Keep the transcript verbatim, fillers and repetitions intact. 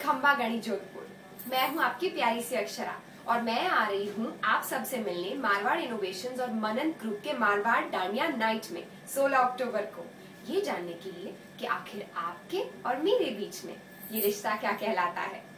खंबा गणी जोधपुर। मैं हूं आपकी प्यारी सी अक्षरा और मैं आ रही हूं आप सबसे मिलने मारवाड़ इनोवेशंस और मनन ग्रुप के मारवाड़ डांडिया नाइट में सोलह अक्टूबर को, ये जानने के लिए कि आखिर आपके और मेरे बीच में ये रिश्ता क्या कहलाता है।